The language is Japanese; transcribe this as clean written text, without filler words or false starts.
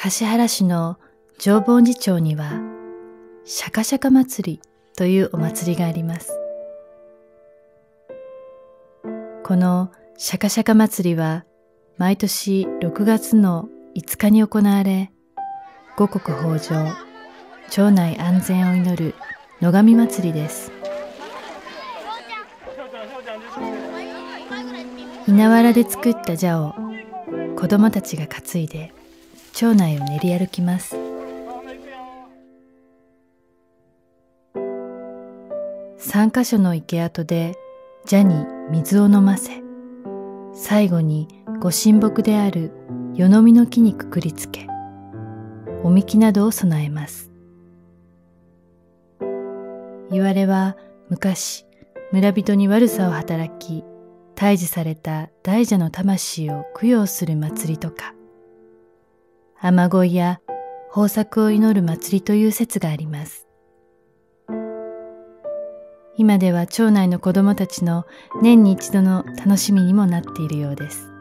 橿原市の浄梵寺町にはシャカシャカ祭りというお祭りがあります。このシャカシャカ祭りは毎年6月の5日に行われ、五穀豊穣、町内安全を祈る野上祭りです。稲わらで作った蛇を子供たちが担いで町内を練り歩きます。3カ所の池跡で蛇に水を飲ませ、最後にご神木である夜飲みの木にくくりつけ、おみきなどを供えます。いわれは昔村人に悪さを働き退治された大蛇の魂を供養する祭りとか、雨乞いや豊作を祈る祭りという説があります。今では町内の子供たちの年に一度の楽しみにもなっているようです。